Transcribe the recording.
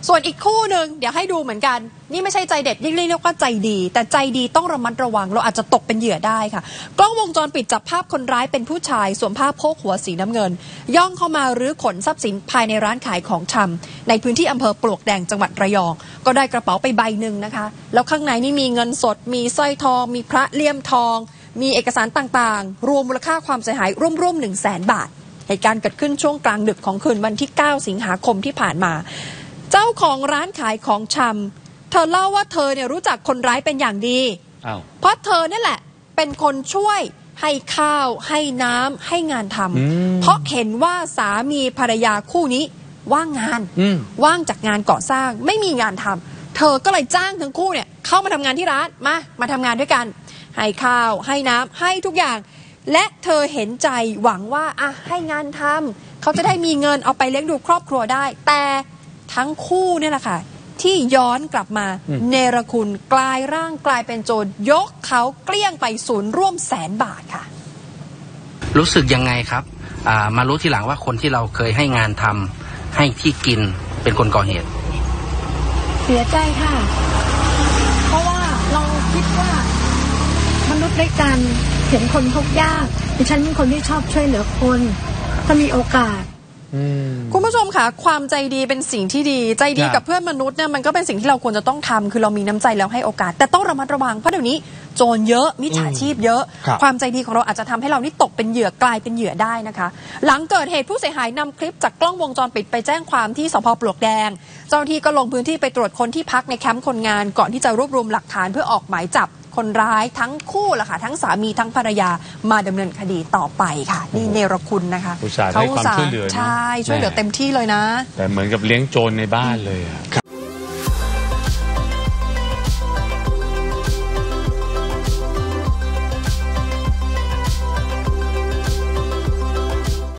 ส่วนอีกคู่หนึ่งเดี๋ยวให้ดูเหมือนกันนี่ไม่ใช่ใจเด็ดยิ่งเรียกว่าใจดีแต่ใจดีต้องระมัดระวังเราอาจจะตกเป็นเหยื่อได้ค่ะกล้องวงจรปิดจับภาพคนร้ายเป็นผู้ชายสวมผ้าโพกหัวสีน้ำเงินย่องเข้ามารื้อขนทรัพย์สินภายในร้านขายของชำในพื้นที่อำเภอปลวกแดงจังหวัดระยองก็ได้กระเป๋าไปใบหนึ่งนะคะแล้วข้างในนี่มีเงินสดมีสร้อยทองมีพระเลี่ยมทองมีเอกสารต่างๆรวมมูลค่าความเสียหายร่วม 100,000 บาทเหตุการณ์เกิดขึ้นช่วงกลางดึกของคืนวันที่ 9 สิงหาคมที่ผ่านมาเจ้าของร้านขายของชำเธอเล่าว่าเธอเนี่ยรู้จักคนร้ายเป็นอย่างดีเพราะเธอนี่แหละเป็นคนช่วยให้ข้าวให้น้ำให้งานทำเพราะเห็นว่าสามีภรรยาคู่นี้ว่างงานว่างจากงานก่อสร้างไม่มีงานทำเธอก็เลยจ้างทั้งคู่เนี่ยเข้ามาทำงานที่ร้านมาทำงานด้วยกันให้ข้าวให้น้ำให้ทุกอย่างและเธอเห็นใจหวังว่าให้งานทำเขาจะได้มีเงินเอาไปเลี้ยงดูครอบครัวได้แต่ทั้งคู่เนี่ยแหละค่ะที่ย้อนกลับมาเนรคุณกลายร่างกลายเป็นโจรยกเขาเกลี้ยงไปร่วม100,000 บาทค่ะรู้สึกยังไงครับมารู้ทีหลังว่าคนที่เราเคยให้งานทำให้ที่กินเป็นคนก่อเหตุเสียใจค่ะเพราะว่าเราคิดว่ามนุษย์ด้วยกันเห็นคนทุกข์ยากดิฉันเป็นคนที่ชอบช่วยเหลือคนถ้ามีโอกาสคุณผู้ชมค่ะความใจดีเป็นสิ่งที่ดีใจดีกับเพื่อนมนุษย์เนี่ยมันก็เป็นสิ่งที่เราควรจะต้องทำคือเรามีน้ำใจแล้วให้โอกาสแต่ต้องระมัดระวังเพราะเดี๋ยวนี้โจรเยอะมิจฉาชีพเยอะความใจดีของเราอาจจะทำให้เรานี่ตกเป็นเหยื่อกลายเป็นเหยื่อได้นะคะหลังเกิดเหตุผู้เสียหายนำคลิปจากกล้องวงจรปิดไปแจ้งความที่สภ.ปลวกแดงเจ้าหน้าที่ก็ลงพื้นที่ไปตรวจคนที่พักในแคมป์คนงานก่อนที่จะรวบรวมหลักฐานเพื่อออกหมายจับคนร้ายทั้งคู่ล่ะค่ะทั้งสามีทั้งภรรยามาดำเนินคดีต่อไปค่ะนี่เนรคุณนะคะเขาให้ความช่วยเหลือใช่ช่วยเหลือเต็มที่เลยนะแต่เหมือนกับเลี้ยงโจรในบ้านเลย